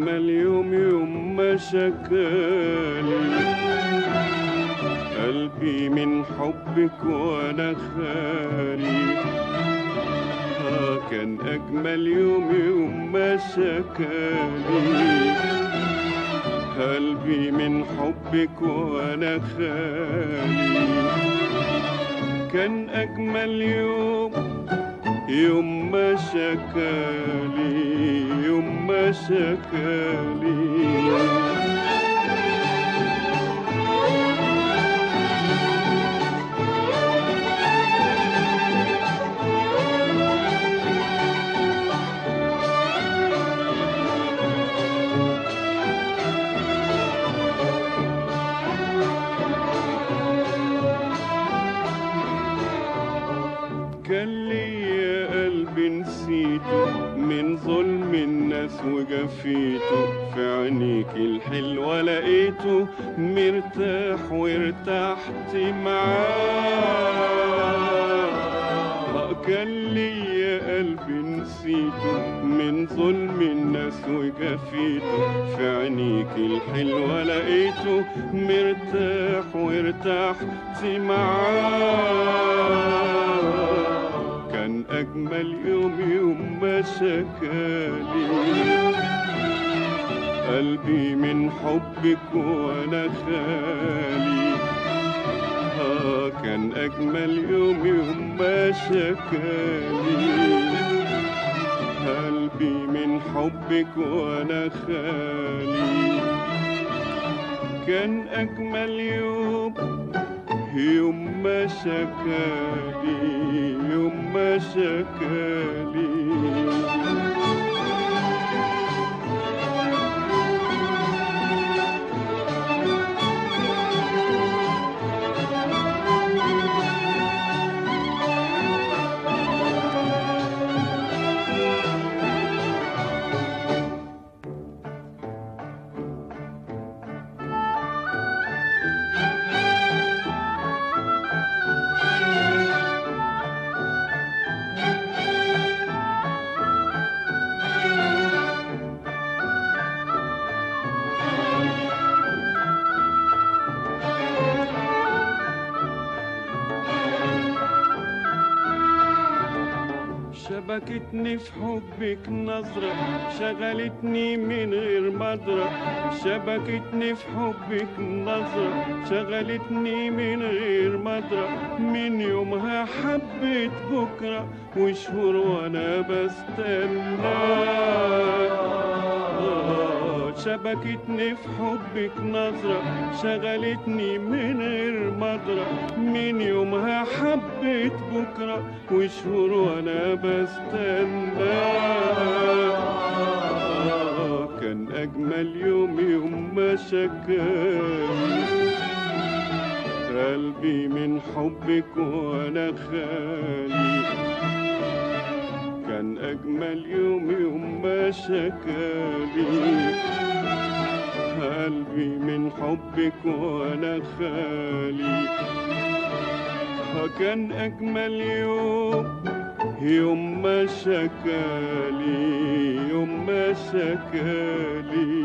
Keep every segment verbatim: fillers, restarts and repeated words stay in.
أجمل يوم يوم ما شكالي قلبي من حبك وأنا خالي. آه كان أجمل يوم يوم ما شكالي قلبي من حبك وأنا خالي. كان أجمل يوم يوم ما شكالي يوم ما شكالي. كان ليا قلب نسيته من ظلم الناس وجفيته في عينيك الحلوة لقيته مرتاح وارتحت معاه. كان ليا قلب نسيته من ظلم الناس وجفيته في عينيك الحلوة لقيته مرتاح وارتحت معاه. كان أجمل يوم يوم ما شكالي قلبي من حبك وأنا خالي. آه كان أجمل يوم يوم ما شكالي قلبي من حبك وأنا خالي. كان أجمل يوم يوم ما شكالي يوم ما شكالي. شبكتني في حبك نظرة شغلتني من غير مدرة. شبكتني في حبك نظرة شغلتني من غير مدرة. من يومها حبيت بكرة وشهور وانا بستناك. شبكتني في حبك نظرة شغلتني من غير مدرة. من يومها حبيت بكرة وشهور وانا بستناك. كان أجمل يوم يوم ما شكالي قلبي من حبك وأنا خالي. كان أجمل يوم يوم ما شكالي قلبي من حبك وأنا خالي. كان أجمل يوم يوم ما شكالي يوم ما شكالي.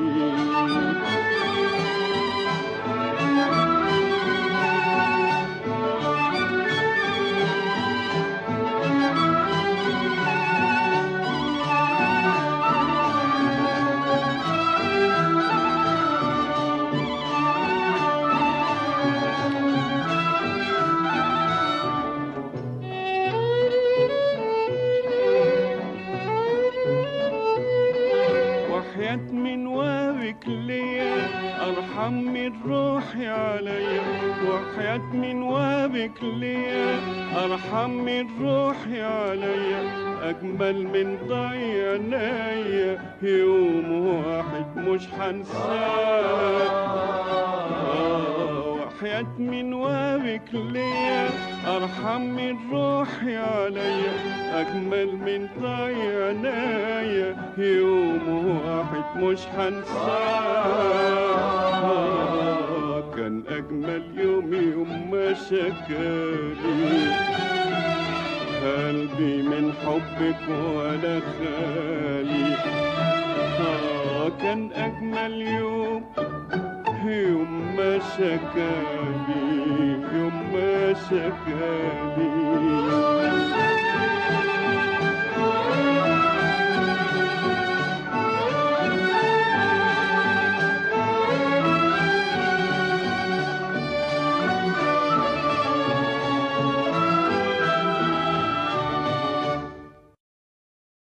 من وابك ليا أرحم من روحي عليا. وحياة من وابك ليا أرحم من روحي عليا. أجمل من ضيع عينيا يوم واحد مش هنساه. وحياة من وابك ليا أرحم من روحي عليا. أجمل من ضيع عينيا يوم واحد مش هنساه. كان أجمل يوم يوم ما شكالي قلبي من حبك وأنا خالي. آه كان أجمل يوم يوم ما شكالي يوم ما شكالي